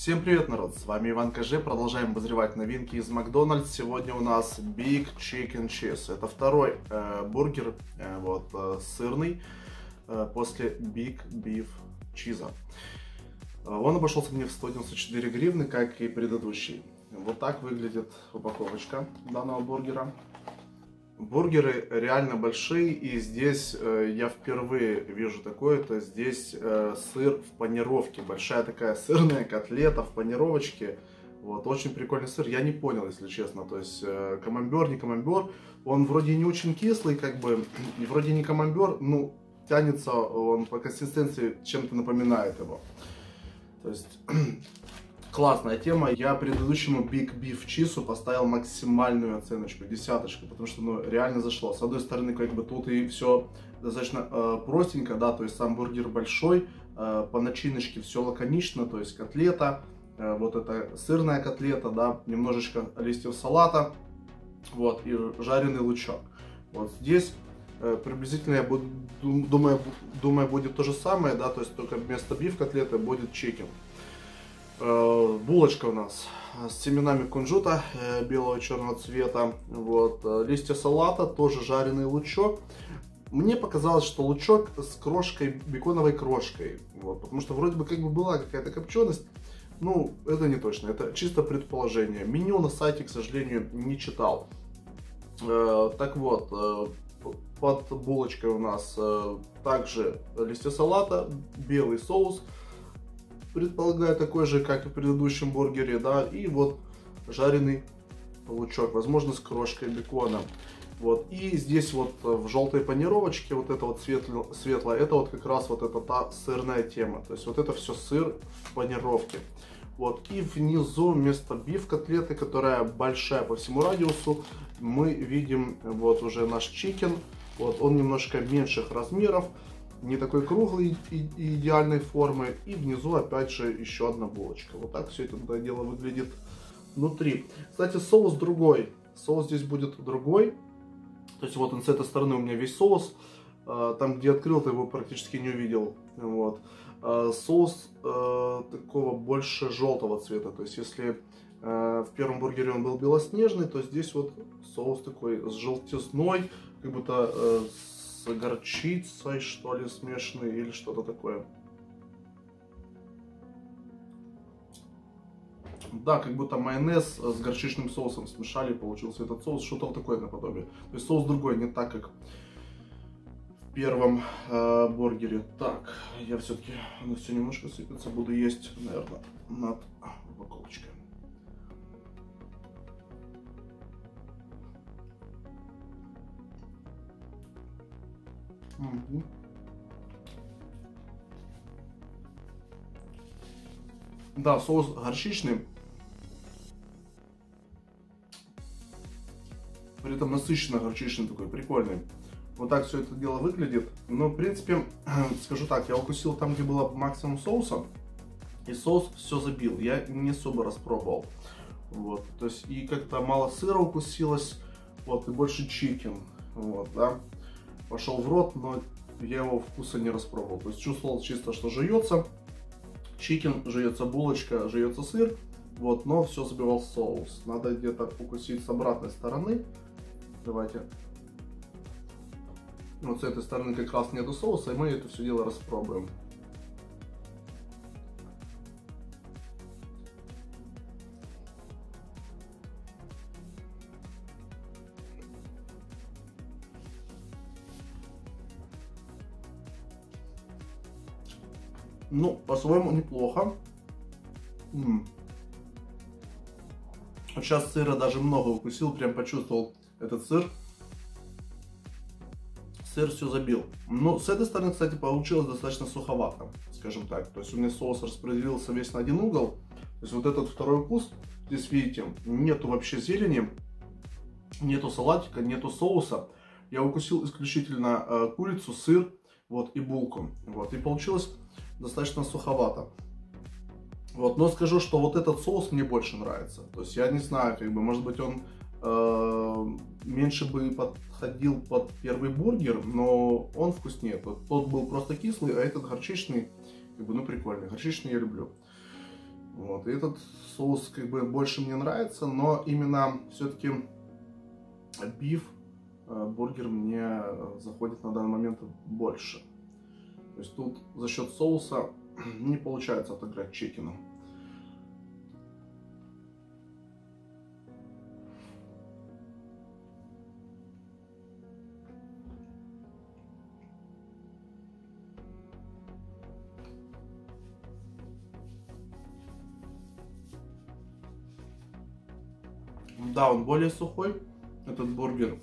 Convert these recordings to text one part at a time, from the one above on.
Всем привет, народ! С вами Иван КЖ. Продолжаем обозревать новинки из Макдональдс. Сегодня у нас Big Chicken Cheese. Это второй бургер, сырный, после Big Beef Cheese. Он обошелся мне в 194 гривны, как и предыдущий. Вот так выглядит упаковочка данного бургера. Бургеры реально большие, и здесь я впервые вижу такое, то здесь сыр в панировке, большая такая сырная котлета в панировочке, вот, очень прикольный сыр, я не понял, если честно, то есть камамбер, не камамбер, он вроде не очень кислый, как бы, и вроде не камамбер, ну, тянется он по консистенции, чем-то напоминает его, то есть... Классная тема. Я предыдущему Big Beef Cheese поставил максимальную оценочку, десяточку, потому что ну, реально зашло. С одной стороны, как бы тут и все достаточно простенько, да, то есть сам бургер большой, по начиночке все лаконично, то есть котлета, вот эта сырная котлета, да, немножечко листьев салата, вот, и жареный лучок. Вот здесь приблизительно, я думаю, будет то же самое, да, то есть только вместо биф котлеты будет чикен. Булочка у нас с семенами кунжута белого и черного цвета, вот, листья салата, тоже жареный лучок. Мне показалось, что лучок с крошкой, беконовой крошкой, вот, потому что вроде бы как бы была какая-то копченость, ну, это не точно, это чисто предположение. Меню на сайте, к сожалению, не читал. Так вот, под булочкой у нас также листья салата, белый соус, предполагаю, такой же, как и в предыдущем бургере, да, и вот жареный лучок, возможно, с крошкой бекона. Вот, и здесь вот в желтой панировочке, вот это вот светлое, это вот как раз вот эта та сырная тема, то есть вот это все сыр в панировке. Вот, и внизу вместо биф-котлеты, которая большая по всему радиусу, мы видим вот уже наш чикен, вот, он немножко меньших размеров, не такой круглый и идеальной формы, и внизу опять же еще одна булочка. Вот так все это дело выглядит внутри. Кстати, соус другой, соус здесь будет другой, то есть вот он с этой стороны у меня весь соус, там где открыл, ты его практически не увидел, вот. Соус такого больше желтого цвета, то есть если в первом бургере он был белоснежный, то здесь вот соус такой с желтизной, как будто с горчицей, что ли, смешанный или что-то такое. Да, как будто майонез с горчичным соусом смешали, получился этот соус, что-то такое наподобие. То есть соус другой, не так, как в первом бургере. Так, я все-таки, оно все немножко сыпется, буду есть, наверное, над упаковочкой. Угу. Да, соус горчичный, при этом насыщенно горчичный такой, прикольный. Вот так все это дело выглядит. Но в принципе, скажу так, я укусил там, где было максимум соуса, и соус все забил, я не особо распробовал. Вот, то есть и как-то мало сыра укусилось, вот, и больше чикен, вот, да. Пошел в рот, но я его вкуса не распробовал. То есть чувствовал чисто, что жуется чикен, жуется булочка, жуется сыр, вот, но все забивал соус. Надо где-то укусить с обратной стороны. Давайте. Вот с этой стороны как раз нету соуса, и мы это все дело распробуем. Ну, по-своему неплохо. Сейчас сыра даже много укусил, прям почувствовал этот сыр. Сыр все забил. Но с этой стороны, кстати, получилось достаточно суховато, скажем так. То есть у меня соус распределился весь на один угол. То есть вот этот второй укус, здесь видите, нету вообще зелени, нету салатика, нету соуса. Я укусил исключительно курицу, сыр, вот, и булку. Вот, и получилось достаточно суховато. Вот, но скажу, что вот этот соус мне больше нравится. То есть я не знаю, как бы, может быть, он меньше бы подходил под первый бургер, но он вкуснее. Тот был просто кислый, а этот горчичный, как бы, ну, прикольный. Горчичный я люблю. Вот. И этот соус как бы больше мне нравится, но именно все-таки биф бургер мне заходит на данный момент больше. То есть тут за счет соуса не получается отыграть чикену. Да, он более сухой, этот бургер.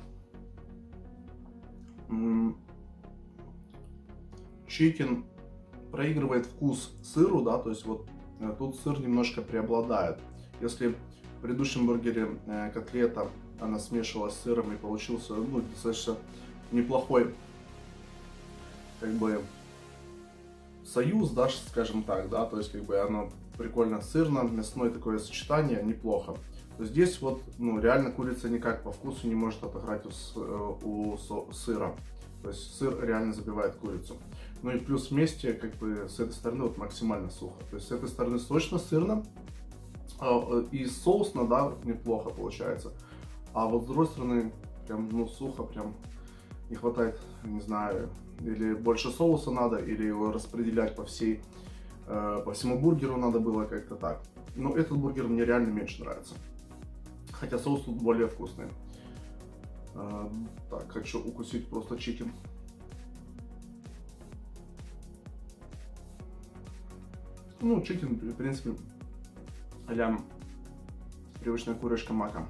Чикен проигрывает вкус сыру, да, то есть вот тут сыр немножко преобладает. Если в предыдущем бургере котлета, она смешивалась с сыром и получился, ну, достаточно неплохой, как бы, союз, да, скажем так, да, то есть как бы оно прикольно сырно, мясное такое сочетание, неплохо. То здесь вот, ну, реально курица никак по вкусу не может отыграть у сыра. То есть сыр реально забивает курицу. Ну и плюс вместе, как бы, с этой стороны вот максимально сухо. То есть с этой стороны сочно, сырно. И соусно, да, неплохо получается. А вот с другой стороны, прям, ну, сухо, прям не хватает, не знаю, или больше соуса надо, или его распределять по всему бургеру надо было как-то так. Но этот бургер мне реально меньше нравится. Хотя соус тут более вкусный. Так, хочу укусить просто чикен. Ну, чикен, в принципе, а-ля привычная курочка мака.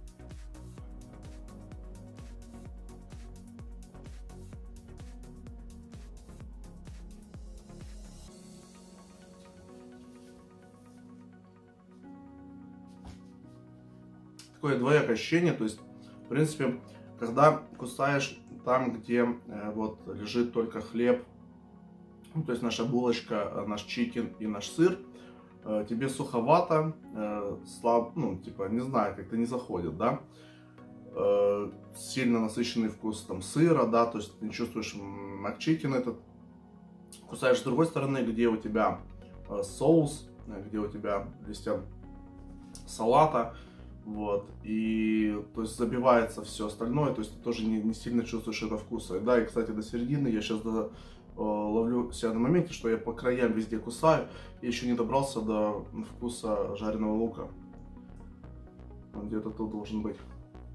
Такое двоякое ощущение, то есть, в принципе, когда кусаешь там, где вот лежит только хлеб, ну, то есть наша булочка, наш чикен и наш сыр, тебе суховато, ну, типа, не знаю, как-то не заходит, да, сильно насыщенный вкус там сыра, да, то есть ты не чувствуешь макчикен этот, кусаешь с другой стороны, где у тебя соус, где у тебя листья салата, вот, и, то есть, забивается все остальное, то есть, ты тоже не сильно чувствуешь этого вкуса. Да, и, кстати, до середины я сейчас ловлю себя на моменте, что я по краям везде кусаю, и еще не добрался до вкуса жареного лука. Он где-то тут должен быть.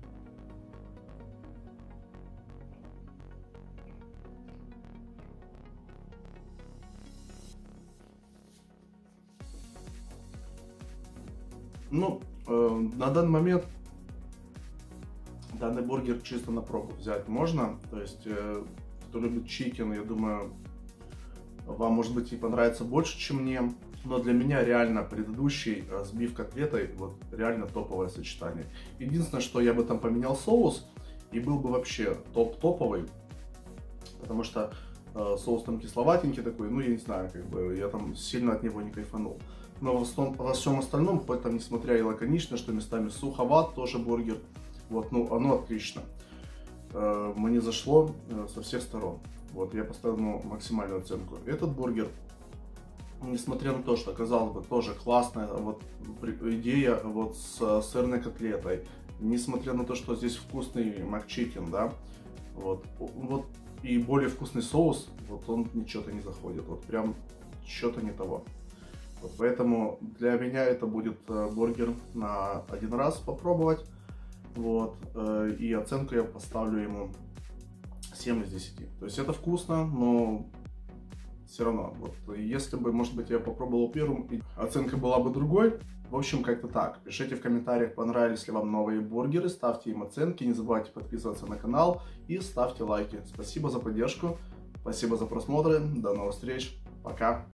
Ну, на данный момент данный бургер чисто на пробу взять можно. То есть, кто любит чикен, я думаю, вам, может быть, и понравится больше, чем мне. Но для меня реально предыдущий с биф-котлетой вот реально топовое сочетание. Единственное, что я бы там поменял соус, и был бы вообще топ-топовый. Потому что соус там кисловатенький такой, ну я не знаю, как бы я там сильно от него не кайфанул. Но во всем остальном, хоть там несмотря и лаконично, что местами суховат тоже бургер, вот, ну оно отлично. Мне зашло со всех сторон. Вот, я поставил ему максимальную оценку. Этот бургер, несмотря на то, что, казалось бы, тоже классная вот идея вот с сырной котлетой, несмотря на то, что здесь вкусный макчикен, да, вот и более вкусный соус, вот он что-то не заходит, вот прям что-то не того. Вот, поэтому для меня это будет бургер на один раз попробовать. Вот, и оценку я поставлю ему 7 из 10. То есть это вкусно, но все равно, вот, если бы, может быть, я попробовал первым, оценка была бы другой. В общем, как-то так. Пишите в комментариях, понравились ли вам новые бургеры, ставьте им оценки, не забывайте подписываться на канал и ставьте лайки. Спасибо за поддержку, спасибо за просмотры, до новых встреч, пока!